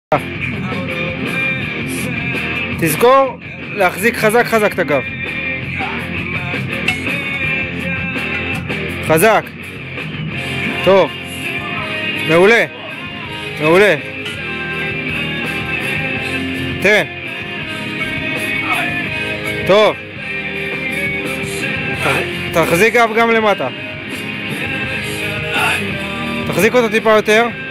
תזכור להחזיק חזק חזק את הגב. חזק. טוב. מעולה. מעולה. תן. טוב. תחזיק גב גם למטה. תחזיק אותו טיפה יותר.